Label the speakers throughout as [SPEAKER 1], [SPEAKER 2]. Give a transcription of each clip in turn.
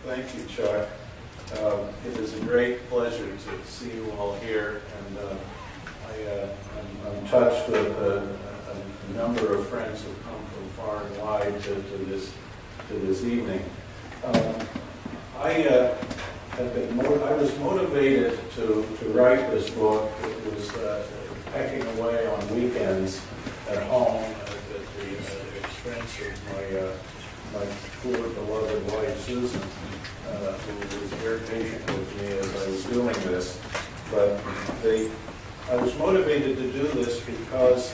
[SPEAKER 1] Thank you, Chuck. It is a great pleasure to see you all here, and I'm touched with a number of friends who come from far and wide to this evening. I was motivated to write this book. It was pecking away on weekends at home at the expense of my poor beloved wife Susan, who was very patient with me as I was doing this. But I was motivated to do this because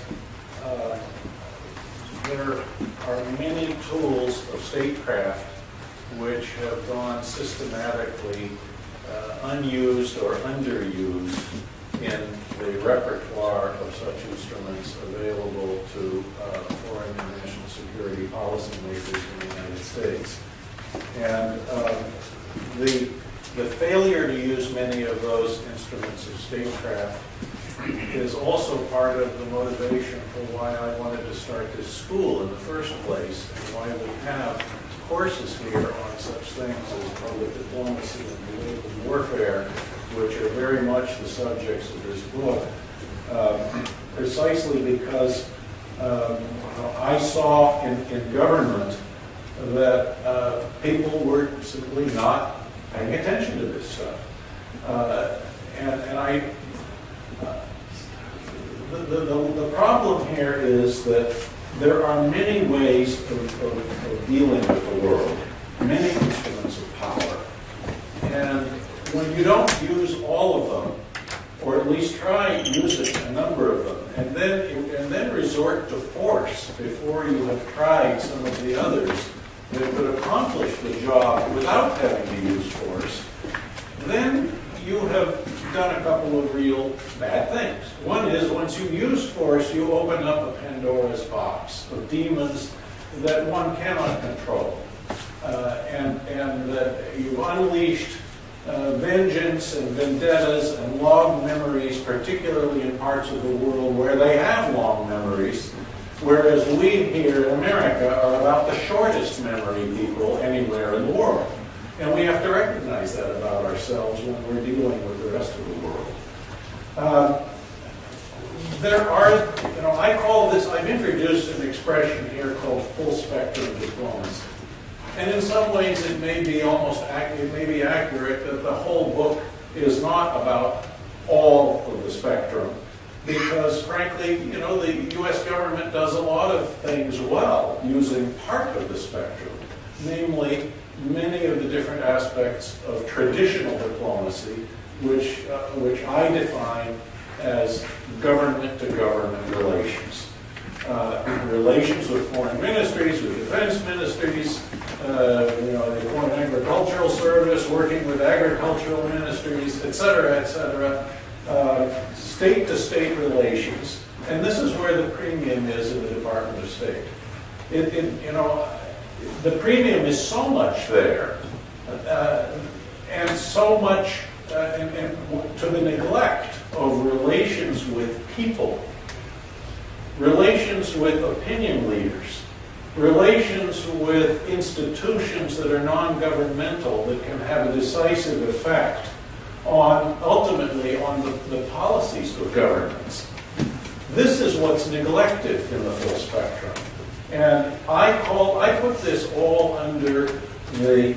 [SPEAKER 1] there are many tools of statecraft which have gone systematically unused or underused in the repertoire of such instruments available to foreign and national security policymakers in the United States. And the failure to use many of those instruments of statecraft is also part of the motivation for why I wanted to start this school in the first place, and why we have courses here on such things as public diplomacy and political warfare, which are very much the subjects of this book, precisely because I saw in government that people were simply not paying attention to this stuff. The problem here is that there are many ways of dealing with the world, many instruments of power. And when you don't use all of them, or at least try using a number of them, and then resort to force before you have tried some of the others that could accomplish the job without having to use force, then you have done a couple of real bad things. One is, once you use force, you open up a Pandora's box of demons that one cannot control, and that you've unleashed vengeance and vendettas and long memories, particularly in parts of the world where they have long memories, whereas we here in America are about the shortest memory people anywhere in the world. And we have to recognize that about ourselves when we're dealing with the rest of the world. I call this, I've introduced an expression here called full spectrum diplomacy. And in some ways it may be accurate that the whole book is not about all of the spectrum, because frankly, the U.S. government does a lot of things well using part of the spectrum, namely many of the different aspects of traditional diplomacy, which I define as government-to-government relations. Relations with foreign ministries, with defense ministries, the Foreign Agricultural Service, working with agricultural ministries, et cetera, state-to-state relations. And this is where the premium is in the Department of State. The premium is so much there, and so much to the neglect of relations with people, relations with opinion leaders, relations with institutions that are non-governmental that can have a decisive effect ultimately on the policies of governments. This is what's neglected in the full spectrum. And I put this all under the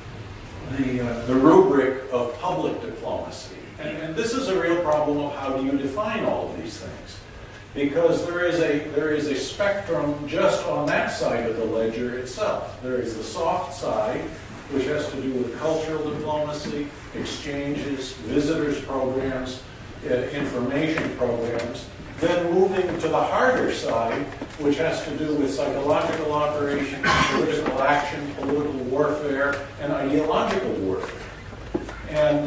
[SPEAKER 1] rubric of public diplomacy. And this is a real problem of how do you define all of these things. Because there is a spectrum just on that side of the ledger itself. There is the soft side, which has to do with cultural diplomacy, exchanges, visitors programs, information programs. Then moving to the harder side, which has to do with psychological operations, political action, political warfare, and ideological warfare. And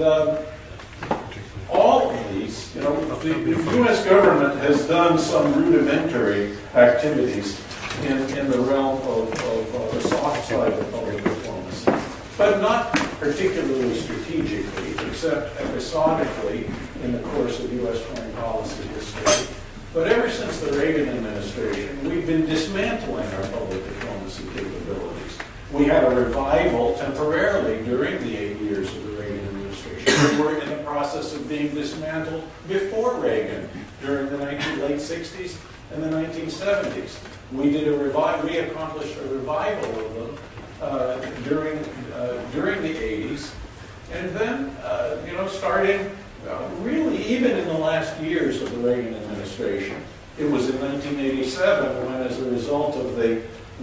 [SPEAKER 1] all of these, the U.S. government has done some rudimentary activities in the realm of the soft side of public diplomacy, but not particularly strategically, except episodically in the course of U.S. foreign policy history. But ever since the Reagan administration, we've been dismantling our public diplomacy capabilities. We had a revival temporarily during the 8 years of the Reagan administration. We were in the process of being dismantled before Reagan during the late 60s and the 1970s. We accomplished a revival of them during the 80s, and then starting really even in the last years of the Reagan administration. It was in 1987 when, as a result of the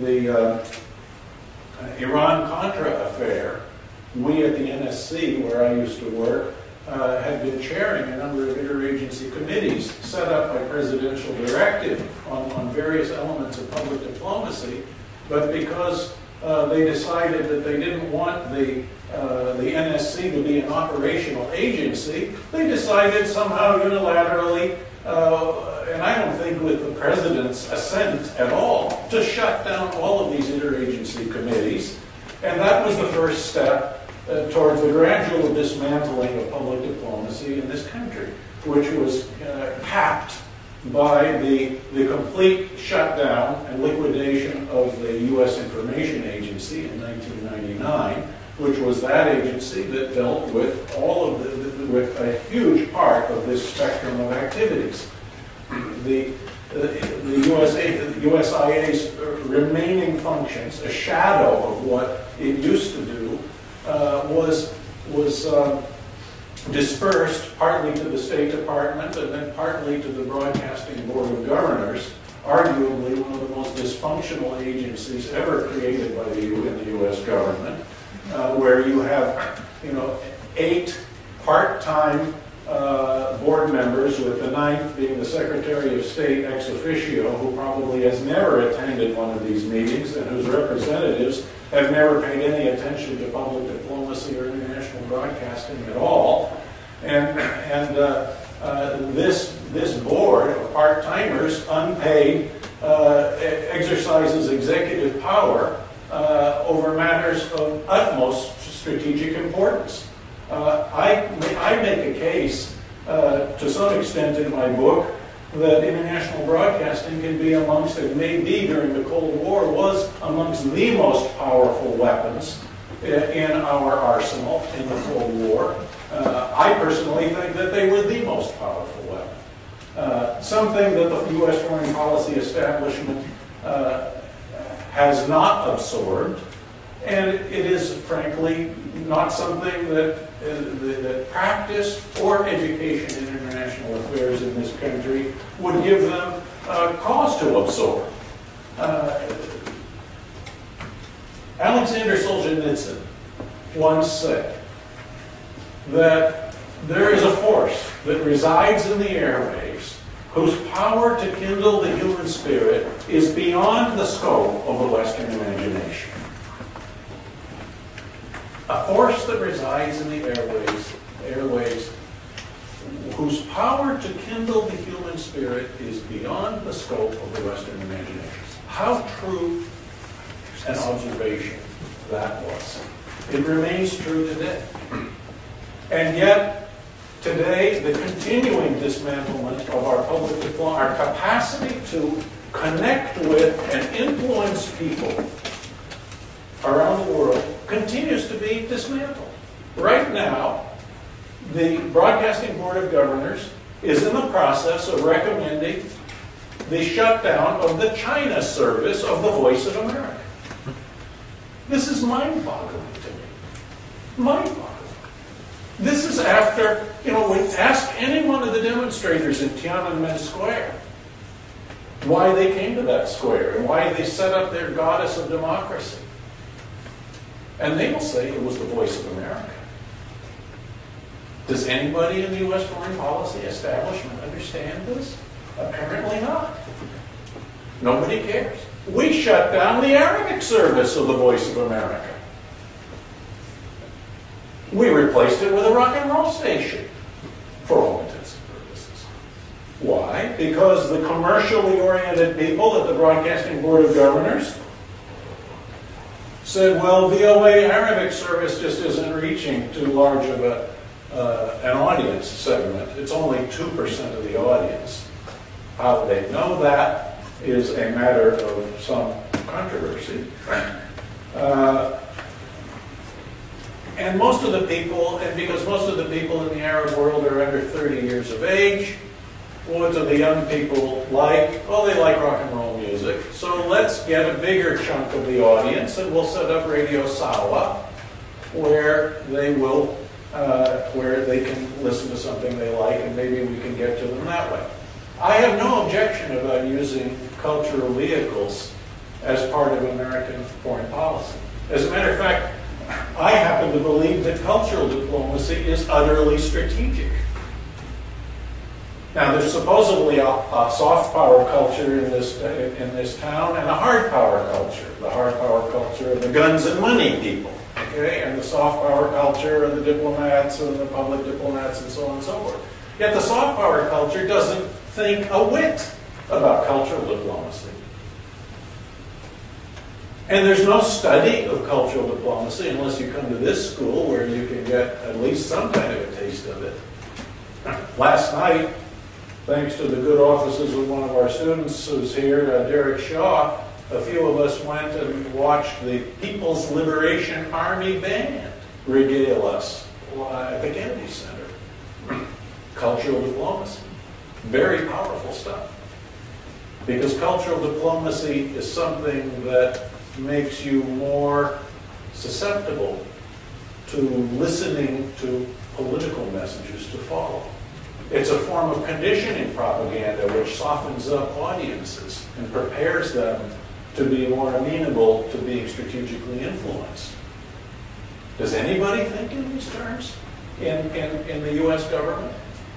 [SPEAKER 1] Iran-Contra affair, we at the NSC, where I used to work, had been chairing a number of interagency committees set up by presidential directive on various elements of public diplomacy, but because they decided that they didn't want the NSC to be an operational agency, they decided somehow unilaterally, and I don't think with the president's assent at all, to shut down all of these interagency committees. And that was the first step towards the gradual dismantling of public diplomacy in this country, which was capped by the complete shutdown and liquidation of the U.S. Information Agency in 1999, which was that agency that dealt with all of with a huge part of this spectrum of activities. The USIA's remaining functions, a shadow of what it used to do, was dispersed partly to the State Department and then partly to the Broadcasting Board of Governors, arguably one of the most dysfunctional agencies ever created by the U.S. government, where you have 8 part-time board members, with the 9th being the Secretary of State ex officio, who probably has never attended one of these meetings and whose representatives have never paid any attention to public diplomacy or international broadcasting at all. And this board of part-timers, unpaid, exercises executive power over matters of utmost strategic importance. I make a case, to some extent in my book, that international broadcasting can be amongst, it may be during the Cold War, was amongst the most powerful weapons in our arsenal in the Cold War. I personally think that they were the most powerful weapon. Something that the U.S. foreign policy establishment has not absorbed, and it is, frankly, not something that practice or education in international affairs in this country would give them cause to absorb. Alexander Solzhenitsyn once said that there is a force that resides in the airwaves whose power to kindle the human spirit is beyond the scope of the Western imagination. A force that resides in the airwaves whose power to kindle the human spirit is beyond the scope of the Western imagination. How true an observation that was. It remains true today. And yet, today, the continuing dismantlement of our public diplomacy, our capacity to connect with and influence people around the world, continues to be dismantled. Right now, the Broadcasting Board of Governors is in the process of recommending the shutdown of the China service of the Voice of America. This is mind-boggling to me. Mind-boggling. This is after, ask any one of the demonstrators in Tiananmen Square why they came to that square and why they set up their goddess of democracy. And they will say it was the Voice of America. Does anybody in the U.S. foreign policy establishment understand this? Apparently not. Nobody cares. We shut down the Arabic service of the Voice of America. We replaced it with a rock and roll station, for all intents and purposes. Why? Because the commercially oriented people at the Broadcasting Board of Governors said, well, VOA Arabic service just isn't reaching too large of an audience segment. It's only 2% of the audience. How they know that is a matter of some controversy. And most of the people, and because most of the people in the Arab world are under 30 years of age, what do the young people like? Well, they like rock and roll music. So let's get a bigger chunk of the audience, and we'll set up Radio Sawa, where they will, where they can listen to something they like, and maybe we can get to them that way. I have no objection about using cultural vehicles as part of American foreign policy. As a matter of fact, I happen to believe that cultural diplomacy is utterly strategic. Now, there's supposedly a soft power culture in this town and a hard power culture. The hard power culture of the guns and money people, okay, and the soft power culture of the diplomats and the public diplomats and so on and so forth. Yet the soft power culture doesn't think a whit about cultural diplomacy. And there's no study of cultural diplomacy unless you come to this school where you can get at least some kind of a taste of it. Last night, thanks to the good offices of one of our students who's here, Derek Shaw, a few of us went and watched the People's Liberation Army Band regale us at the Kennedy Center. Cultural diplomacy. Very powerful stuff. Because cultural diplomacy is something that makes you more susceptible to listening to political messages to follow. It's a form of conditioning propaganda which softens up audiences and prepares them to be more amenable to being strategically influenced. Does anybody think in these terms in the U.S. government?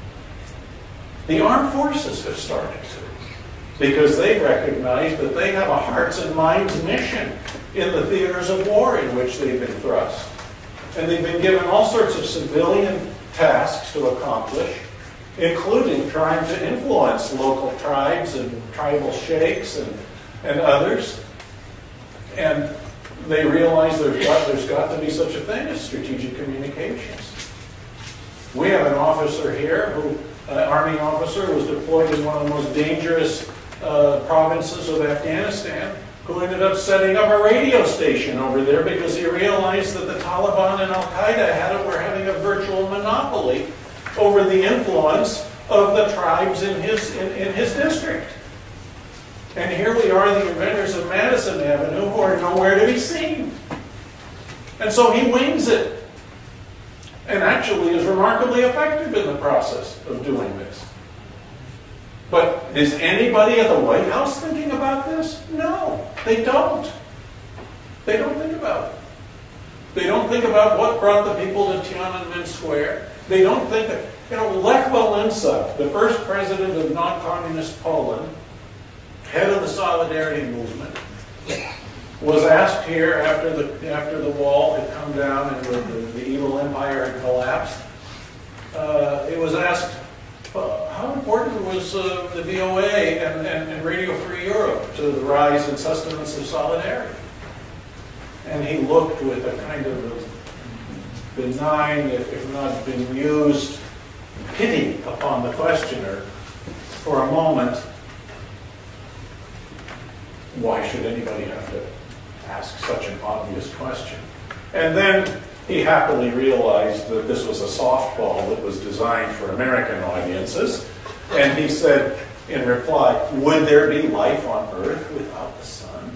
[SPEAKER 1] The armed forces have started to, because they've recognized that they have a hearts and minds mission in the theaters of war in which they've been thrust. And they've been given all sorts of civilian tasks to accomplish, including trying to influence local tribes and tribal sheikhs and others. And they realize there's got to be such a thing as strategic communications. We have an officer here who, an Army officer, was deployed in one of the most dangerous provinces of Afghanistan, who ended up setting up a radio station over there because he realized that the Taliban and Al-Qaeda were having a virtual monopoly over the influence of the tribes in his district. And here we are, the inventors of Madison Avenue, who are nowhere to be seen. And so he wings it, and actually is remarkably effective in the process of doing this. But is anybody at the White House thinking about this? No, they don't. They don't think about it. They don't think about what brought the people to Tiananmen Square. They don't think that, Lech Walesa, the first president of non-communist Poland, head of the Solidarity movement, was asked here after the wall had come down and the evil empire had collapsed. It was asked, how important was the VOA and Radio Free Europe to the rise and sustenance of solidarity? And he looked with a kind of benign, if not bemused, pity upon the questioner for a moment. Why should anybody have to ask such an obvious question? And then he happily realized that this was a softball that was designed for American audiences. And he said, in reply, would there be life on Earth without the sun?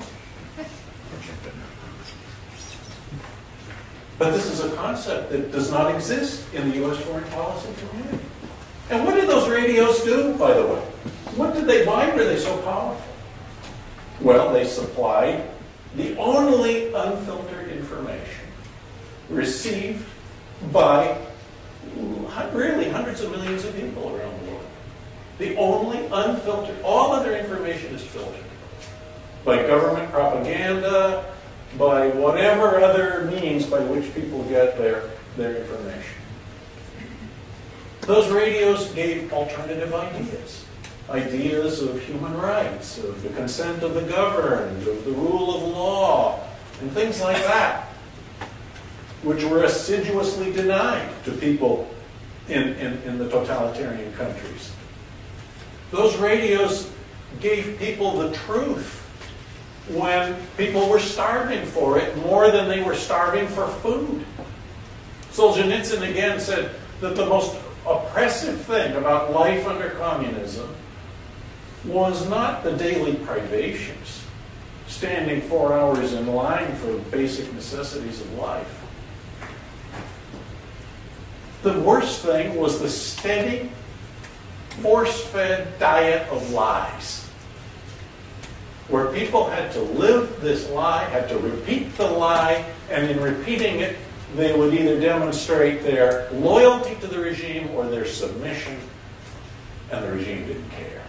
[SPEAKER 1] But this is a concept that does not exist in the U.S. foreign policy community. And what did those radios do, by the way? Why were they so powerful? Well, they supplied the only unfiltered information received by really hundreds of millions of people around the world. The only unfiltered, all other information is filtered by government propaganda, by whatever other means by which people get their information. Those radios gave alternative ideas. Ideas of human rights, of the consent of the governed, of the rule of law, and things like that, which were assiduously denied to people in the totalitarian countries. Those radios gave people the truth when people were starving for it more than they were starving for food. Solzhenitsyn again said that the most oppressive thing about life under communism was not the daily privations, standing 4 hours in line for basic necessities of life. The worst thing was the steady, force-fed diet of lies, where people had to live this lie, had to repeat the lie, and in repeating it, they would either demonstrate their loyalty to the regime or their submission, and the regime didn't care.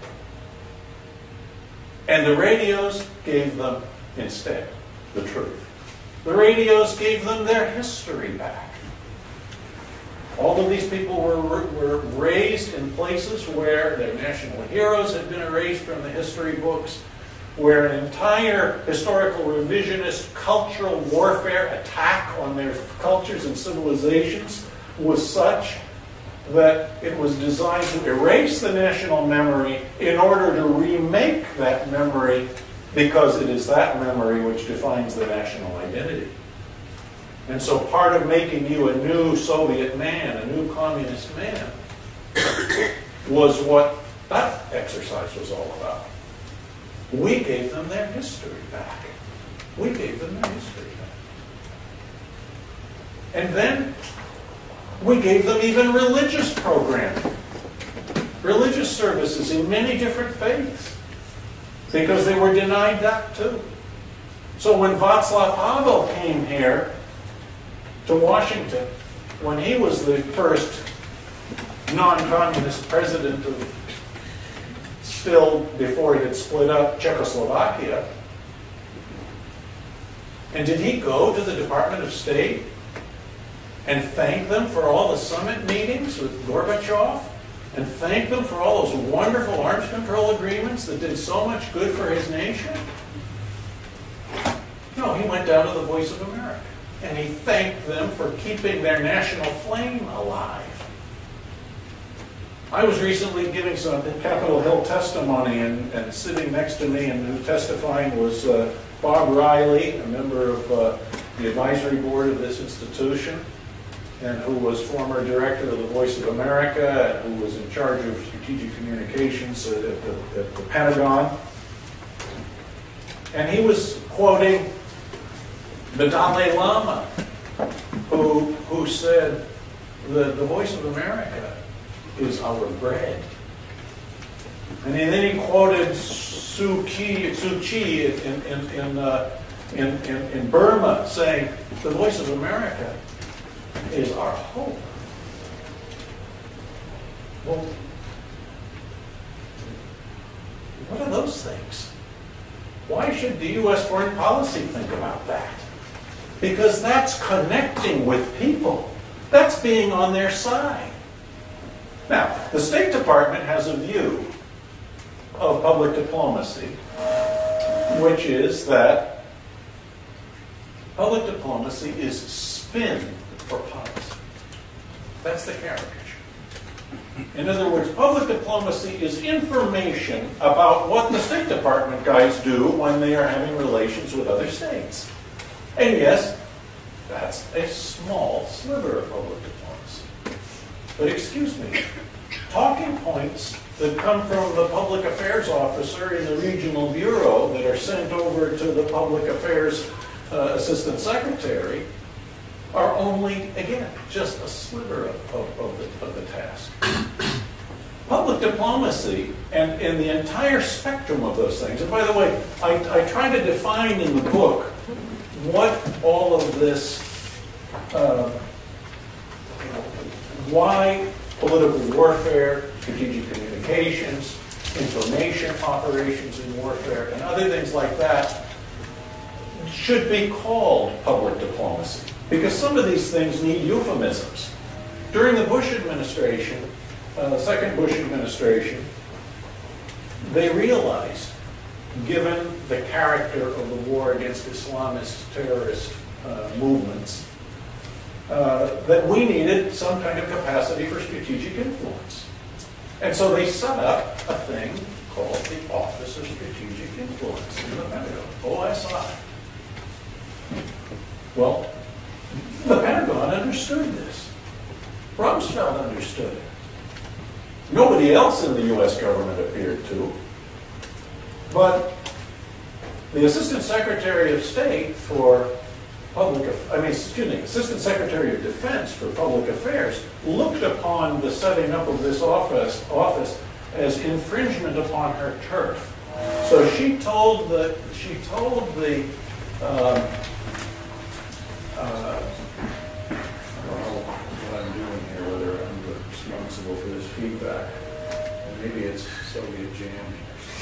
[SPEAKER 1] And the radios gave them, instead, the truth. The radios gave them their history back. All of these people were raised in places where their national heroes had been erased from the history books, where an entire historical revisionist cultural warfare attack on their cultures and civilizations was such that it was designed to erase the national memory in order to remake that memory, because it is that memory which defines the national identity. And so part of making you a new Soviet man, a new communist man, was what that exercise was all about. We gave them their history back. We gave them their history back. And then we gave them even religious programming, religious services in many different faiths, because they were denied that too. So when Václav Havel came here to Washington, when he was the first non-communist president of, still before it had split up, Czechoslovakia, and did he go to the Department of State and thank them for all the summit meetings with Gorbachev, and thank them for all those wonderful arms control agreements that did so much good for his nation? No, he went down to the Voice of America, and he thanked them for keeping their national flame alive. I was recently giving some Capitol Hill testimony, and sitting next to me and testifying was Bob Riley, a member of the advisory board of this institution, and who was former director of the Voice of America, and who was in charge of strategic communications at the Pentagon. And he was quoting the Dalai Lama, who said, the Voice of America is our bread. And then he quoted Suu Kyi in Burma, saying, the Voice of America is our hope. Well, what are those things? Why should the U.S. foreign policy think about that? Because that's connecting with people. That's being on their side. Now, the State Department has a view of public diplomacy, which is that public diplomacy is spin for policy. That's the caricature. In other words, public diplomacy is information about what the State Department guys do when they are having relations with other states. And yes, that's a small sliver of public diplomacy. But excuse me, talking points that come from the public affairs officer in the regional bureau that are sent over to the public affairs assistant secretary are only, again, just a sliver of the task. Public diplomacy and the entire spectrum of those things, and by the way, I try to define in the book what all of this, why political warfare, strategic communications, information operations in warfare, and other things like that should be called public diplomacy. Because some of these things need euphemisms. During the Bush administration, the second Bush administration, they realized, given the character of the war against Islamist terrorist movements, that we needed some kind of capacity for strategic influence. And so they set up a thing called the Office of Strategic Influence in the Pentagon, OSI. Well, the Pentagon understood this. Rumsfeld understood it. Nobody else in the U.S. government appeared to. But the Assistant Secretary of State for Assistant Secretary of Defense for Public Affairs looked upon the setting up of this office as infringement upon her turf. So she told the I don't know what I'm doing here, whether I'm responsible for this feedback. Maybe it's Soviet jamming.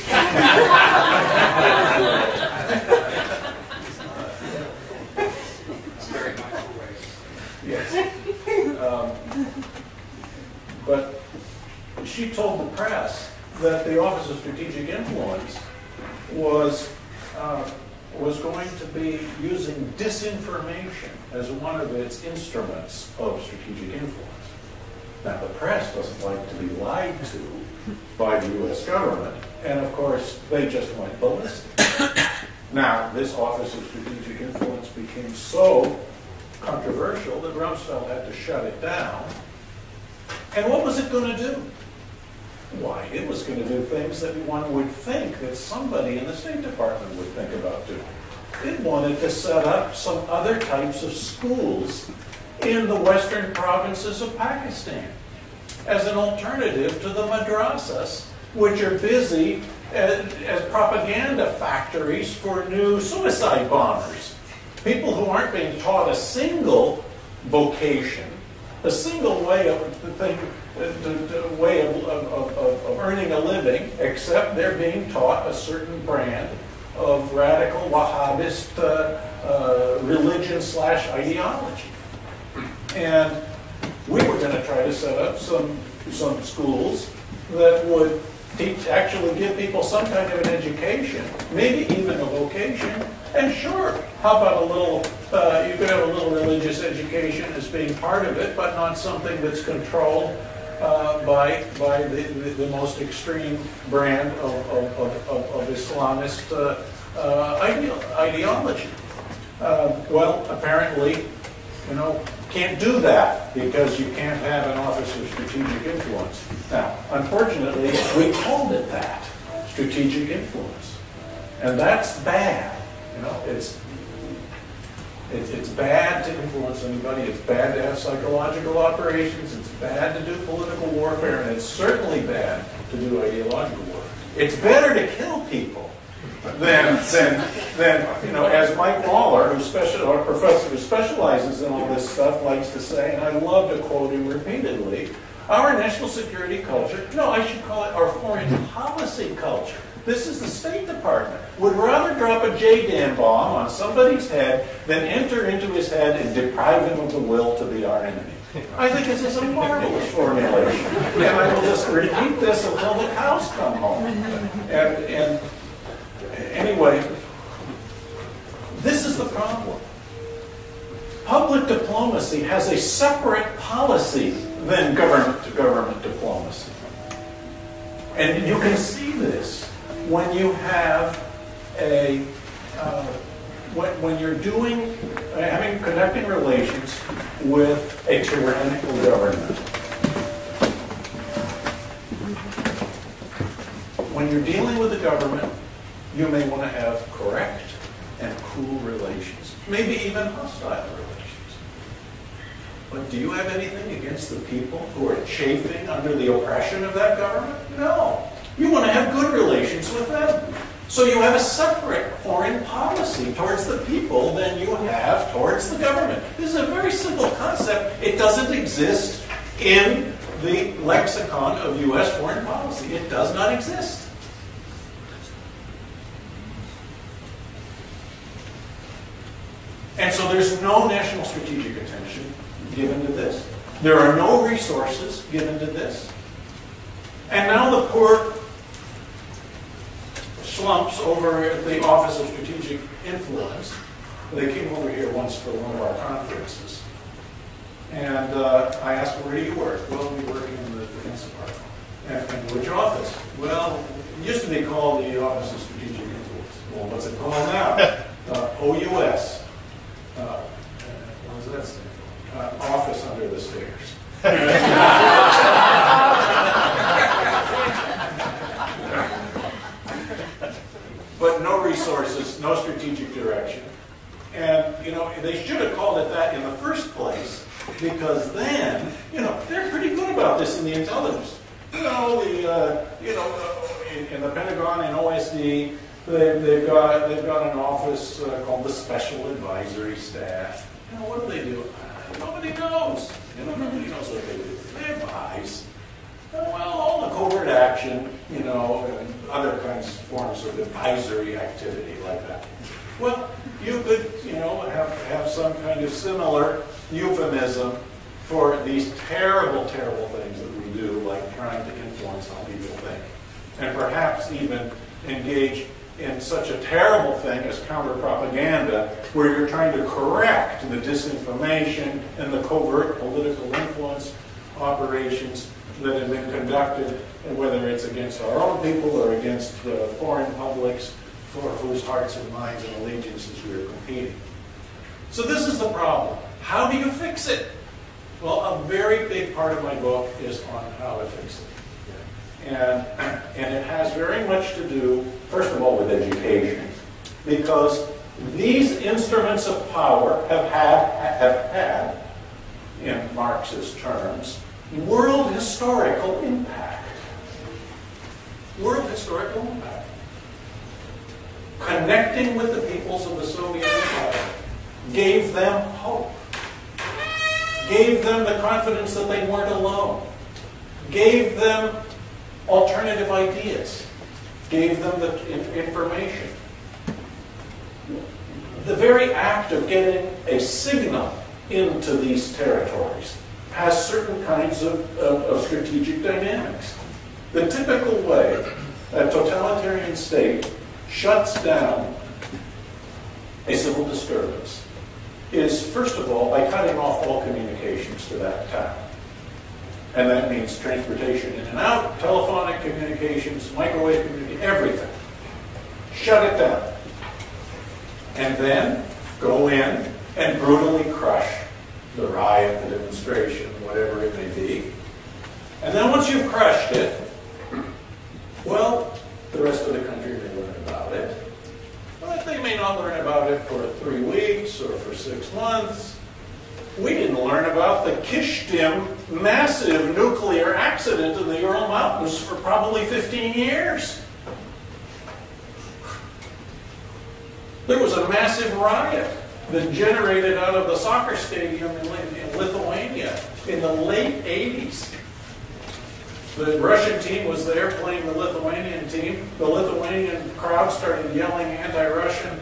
[SPEAKER 1] Yes. But she told the press that the Office of Strategic Influence was going to be using disinformation as one of its instruments of strategic influence. Now, the press doesn't like to be lied to by the U.S. government, and of course, they just went ballistic. Now, this Office of Strategic Influence became so controversial that Rumsfeld had to shut it down. And what was it going to do? Why, it was going to do things that one would think that somebody in the State Department would think about doing. It wanted to set up some other types of schools in the western provinces of Pakistan as an alternative to the madrasas, which are busy as propaganda factories for new suicide bombers. People who aren't being taught a single vocation, a single way of earning a living, except they're being taught a certain brand of radical Wahhabist religion/ideology. And we were going to try to set up some schools that would actually give people some kind of an education, maybe even a vocation. And sure, how about a little, you could have a little religious education as being part of it, but not something that's controlled by the most extreme brand of Islamist ideology. Well, apparently, can't do that because you can't have an Office of Strategic Influence. Now, unfortunately, we called it that, strategic influence. And that's bad. It's bad to influence anybody. It's bad to have psychological operations. It's bad to do political warfare. And it's certainly bad to do ideological warfare. It's better to kill people than as Mike Waller, our professor who specializes in all this stuff, likes to say, and I love to quote him repeatedly, our national security culture, no, I should call it our foreign policy culture. This is the State Department. Would rather drop a JDAM bomb on somebody's head than enter into his head and deprive him of the will to be our enemy. I think this is a marvelous formulation. And I will just repeat this until the cows come home. And anyway, this is the problem. Public diplomacy has a separate policy than government-to-government diplomacy. And you can see this when you have when you're conducting relations with a tyrannical government. When you're dealing with a government, you may want to have correct and cool relations, maybe even hostile relations. But do you have anything against the people who are chafing under the oppression of that government? No. You want to have good relations with them. So you have a separate foreign policy towards the people than you have towards the government. This is a very simple concept. It doesn't exist in the lexicon of U.S. foreign policy. It does not exist. And so there's no national strategic attention given to this. There are no resources given to this. And now the poor slumps over at the Office of Strategic Influence. They came over here once for one of our conferences. And I asked them, where do you work? Well, we work in the Defense Department. And which office? Well, it used to be called the Office of Strategic Influence. Well, what's it called now? OUS. What does that stand for? Office Under the Stairs. But no resources, no strategic direction. And, you know, they should have called it that in the first place, because then, you know, they're pretty good about this in the intelligence. You know, in the Pentagon and OSD, they've got an office called the Special Advisory Staff. You know, what do? Nobody knows. You know, nobody knows what they do. They advise. Well, all the covert action, you know, and other forms of advisory activity like that. Well, you could, you know, have some kind of similar euphemism for these terrible, terrible things that we do, like trying to influence how people think. And perhaps even engage in such a terrible thing as counter-propaganda, where you're trying to correct the disinformation and the covert political influence operations that have been conducted, and whether it's against our own people or against foreign publics for whose hearts and minds and allegiances we are competing. So this is the problem. How do you fix it? Well, a very big part of my book is on how to fix it. And it has very much to do, first of all, with education, because these instruments of power have had, in Marxist terms, world historical impact. World historical impact. Connecting with the peoples of the Soviet Empire gave them hope, gave them the confidence that they weren't alone, gave them alternative ideas, gave them the information. The very act of getting a signal into these territories has certain kinds of strategic dynamics. The typical way a totalitarian state shuts down a civil disturbance is, first of all, by cutting off all communications to that town. And that means transportation in and out, telephonic communications, microwave communications, everything. Shut it down. And then go in and brutally crush the riot, the demonstration, whatever it may be. And then once you've crushed it, well, the rest of the country may learn about it. But they may not learn about it for 3 weeks or for 6 months. We didn't learn about the Kishtim massive nuclear accident in the Ural Mountains for probably 15 years. There was a massive riot that generated out of the soccer stadium in Lithuania in the late 80s. The Russian team was there playing the Lithuanian team. The Lithuanian crowd started yelling anti-Russian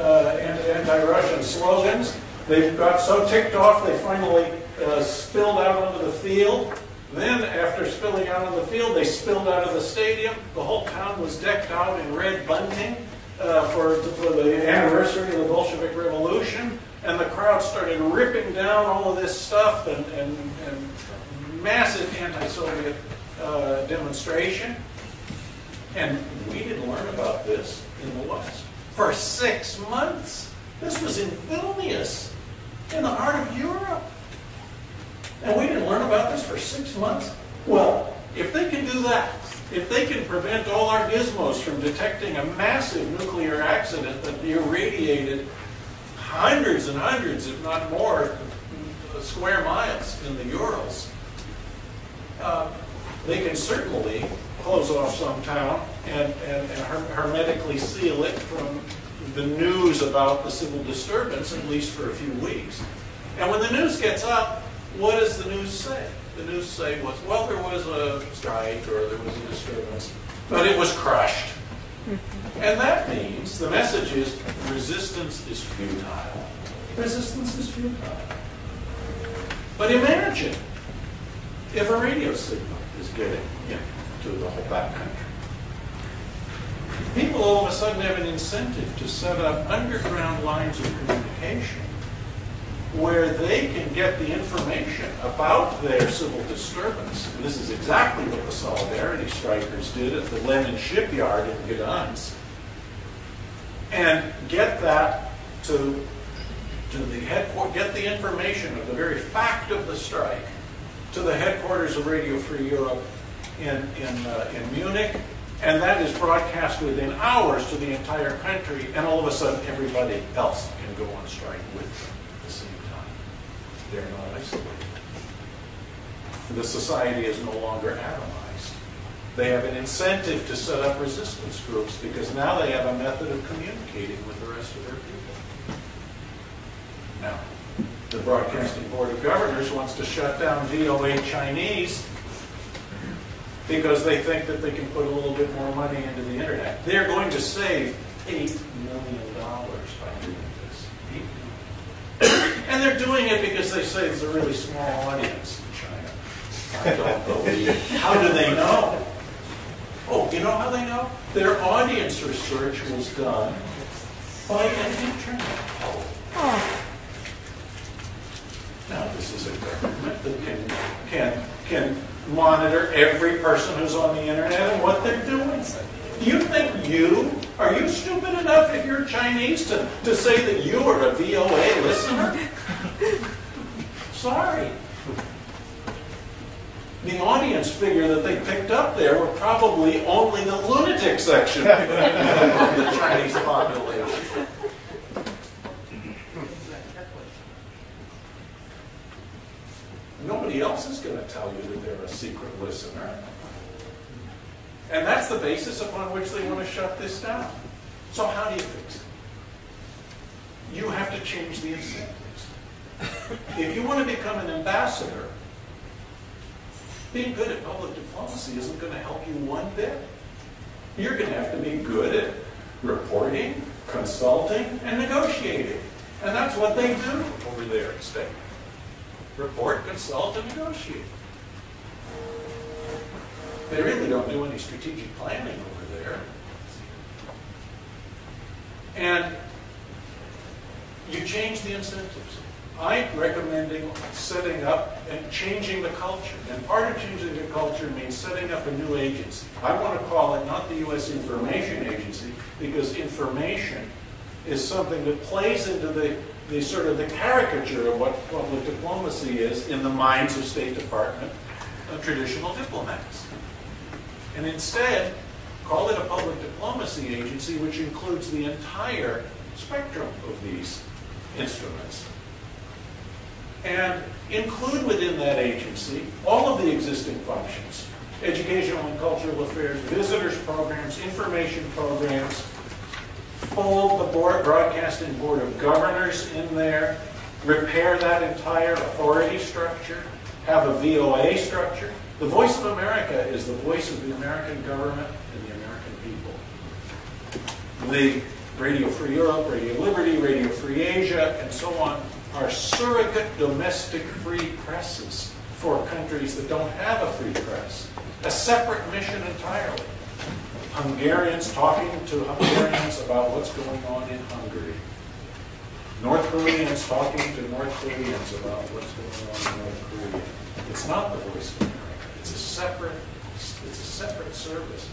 [SPEAKER 1] slogans. They got so ticked off they finally spilled out onto the field. Then, after spilling out on the field, they spilled out of the stadium. The whole town was decked out in red bunting for the anniversary of the Bolshevik Revolution. And the crowd started ripping down all of this stuff and massive anti-Soviet demonstration. And we didn't learn about this in the West for 6 months. This was in Vilnius, in the heart of Europe. And we didn't learn about this for 6 months? Well, if they can do that, if they can prevent all our gizmos from detecting a massive nuclear accident that irradiated hundreds and hundreds, if not more, square miles in the Urals, they can certainly close off some town and hermetically seal it from the news about the civil disturbance, at least for a few weeks. And when the news gets up, what does the news say? The news say was, well, there was a strike or there was a disturbance, but it was crushed. And that means the message is resistance is futile. Resistance is futile. But imagine if a radio signal is getting into the whole backcountry. People all of a sudden have an incentive to set up underground lines of communication where they can get the information about their civil disturbance. And this is exactly what the Solidarity Strikers did at the Lenin shipyard in Gdansk. And get that to the headquarters, get the information of the very fact of the strike to the headquarters of Radio Free Europe in Munich, and that is broadcast within hours to the entire country, and all of a sudden everybody else can go on strike with them at the same time. They're not isolated. The society is no longer atomized. They have an incentive to set up resistance groups because now they have a method of communicating with the rest of their people. Now, the Broadcasting Board of Governors wants to shut down VOA Chinese because they think that they can put a little bit more money into the internet. They're going to save $8 million by doing this. And they're doing it because they say there's a really small audience in China. I don't believe it. How do they know? Oh, you know how they know? Their audience research was done by an internet poll. Now, this is a government that can monitor every person who's on the internet and what they're doing. Do you think are you stupid enough if you're Chinese to say that you are a VOA listener? Sorry. The audience figure that they picked up there were probably only the lunatic section of the Chinese population. Nobody else is going to tell you that they're a secret listener. And that's the basis upon which they want to shut this down. So how do you fix it? You have to change the incentives. If you want to become an ambassador, being good at public diplomacy isn't going to help you one bit. You're going to have to be good at reporting, consulting, and negotiating. And that's what they do over there at state. Report, consult, and negotiate. They really don't do any strategic planning over there. And you change the incentives. I'm recommending setting up and changing the culture. And part of changing the culture means setting up a new agency. I want to call it not the U.S. Information Agency, because information is something that plays into the sort of the caricature of what public diplomacy is in the minds of State Department traditional diplomats. And instead, call it a public diplomacy agency, which includes the entire spectrum of these instruments. And include within that agency all of the existing functions: educational and cultural affairs, visitors programs, information programs. Fold the Broadcasting Board of Governors in there, repair that entire authority structure, have a VOA structure. The Voice of America is the voice of the American government and the American people. The Radio Free Europe, Radio Liberty, Radio Free Asia, and so on are surrogate domestic free presses for countries that don't have a free press. A separate mission entirely. Hungarians talking to Hungarians about what's going on in Hungary. North Koreans talking to North Koreans about what's going on in North Korea. It's not the Voice of America. It's a separate service.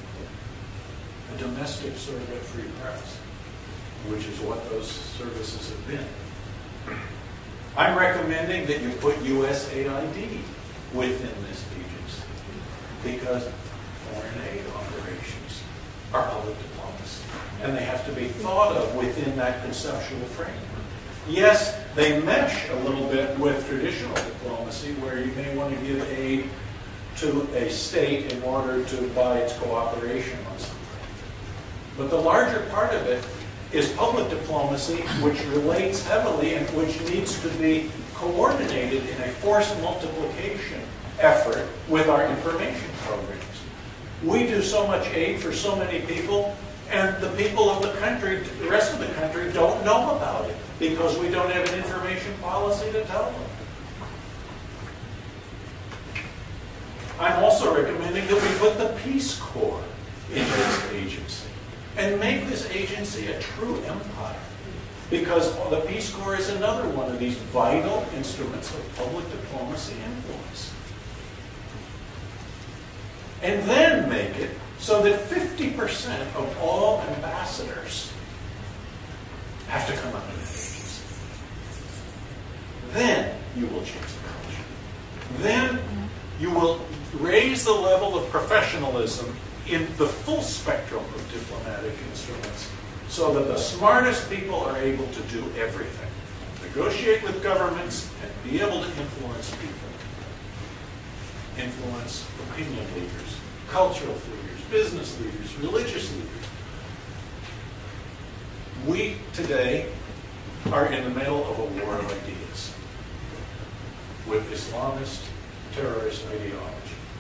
[SPEAKER 1] A domestic surrogate free press, which is what those services have been. I'm recommending that you put USAID within this agency because foreign aid operations are public diplomacy, and they have to be thought of within that conceptual framework. Yes, they mesh a little bit with traditional diplomacy, where you may want to give aid to a state in order to buy its cooperation on something. But the larger part of it is public diplomacy, which relates heavily and which needs to be coordinated in a force multiplication effort with our information programs. We do so much aid for so many people, and the people of the country, the rest of the country, don't know about it because we don't have an information policy to tell them. I'm also recommending that we put the Peace Corps in this agency and make this agency a true empire. Because the Peace Corps is another one of these vital instruments of public diplomacy influence. And then make it so that 50% of all ambassadors have to come under that agency. Then you will change the culture. Then you will raise the level of professionalism in the full spectrum of diplomatic instruments so that the smartest people are able to do everything. Negotiate with governments and be able to influence people. Influence opinion leaders, cultural leaders, business leaders, religious leaders. We today are in the middle of a war of ideas with Islamist terrorist ideology.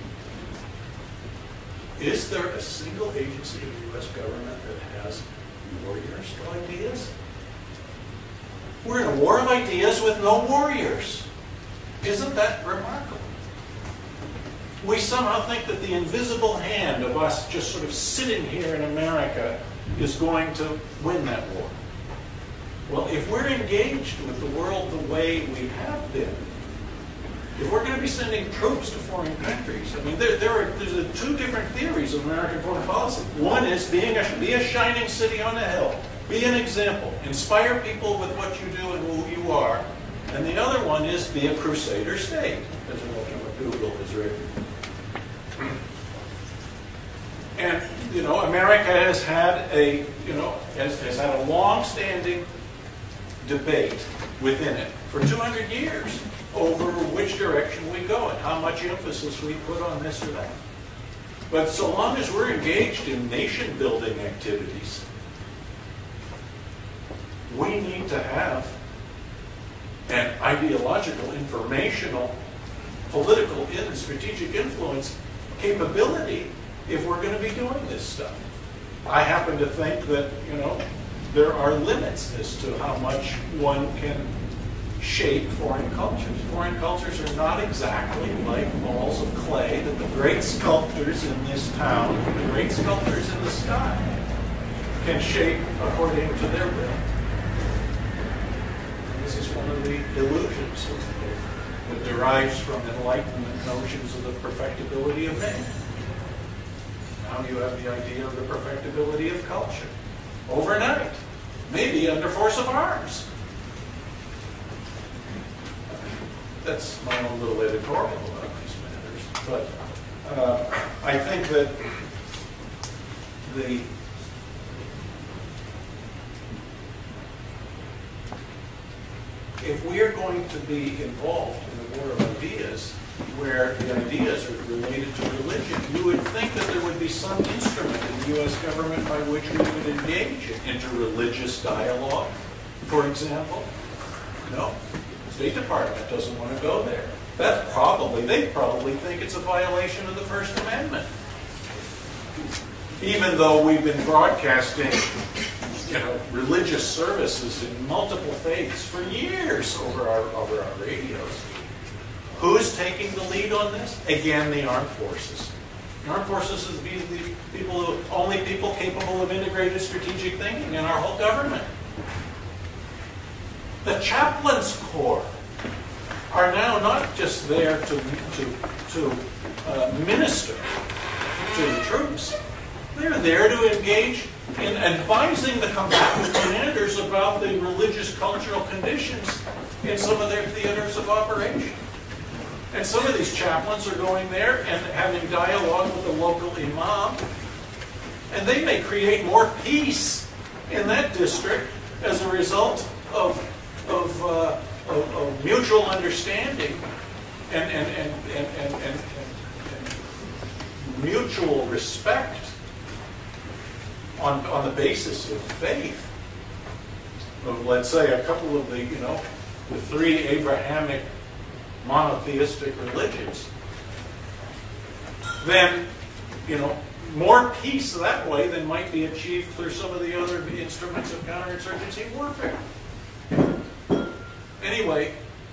[SPEAKER 1] Is there a single agency of the U.S. government that has warriors for ideas? We're in a war of ideas with no warriors. Isn't that remarkable? We somehow think that the invisible hand of us just sort of sitting here in America is going to win that war. Well, if we're engaged with the world the way we have been, if we're going to be sending troops to foreign countries, I mean, there's two different theories of American foreign policy. One is be a shining city on a hill, be an example, inspire people with what you do and who you are. And the other one is be a crusader state, as Walter McDougall has written. And America has had has had a long-standing debate within it for 200 years over which direction we go and how much emphasis we put on this or that. But so long as we're engaged in nation-building activities, we need to have an ideological, informational, political, and strategic influence capability if we're going to be doing this stuff. I happen to think that, there are limits as to how much one can shape foreign cultures. Foreign cultures are not exactly like balls of clay that the great sculptors in this town, the great sculptors in the sky, can shape according to their will. And this is one of the illusions that derives from Enlightenment notions of the perfectibility of man. Now you have the idea of the perfectibility of culture. Overnight. Maybe under force of arms. That's my own little editorial about these matters. But I think that if we are going to be involved in the war of ideas, where the ideas are related to religion, you would think that there would be some instrument in the U.S. government by which we would engage in interreligious dialogue, for example. No. The State Department doesn't want to go there. They probably think it's a violation of the First Amendment. Even though we've been broadcasting religious services in multiple faiths for years over our radios. Who's taking the lead on this? Again, the armed forces. The armed forces is the only people capable of integrated strategic thinking in our whole government. The chaplains corps are now not just there to minister to the troops. They're there to engage in advising the combatant commanders about the religious cultural conditions in some of their theaters of operation. And some of these chaplains are going there and having dialogue with the local imam. And they may create more peace in that district as a result of mutual understanding and mutual respect on the basis of faith. Of, let's say, a couple of the three Abrahamic monotheistic religions, then, more peace that way than might be achieved through some of the other instruments of counterinsurgency warfare. Anyway,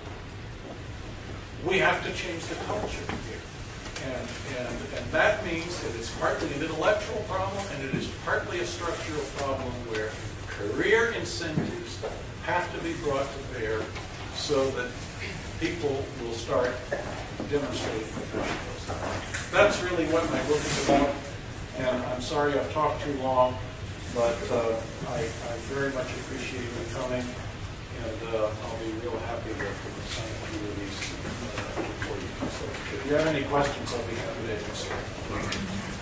[SPEAKER 1] we have to change the culture here. And that means that it's partly an intellectual problem and it is partly a structural problem where career incentives have to be brought to bear so that people will start demonstrating professionalism. That's really what my book is about, and I'm sorry I've talked too long, but I very much appreciate you coming, and I'll be real happy to sign a few of these for you. So if you have any questions, I'll be happy to answer.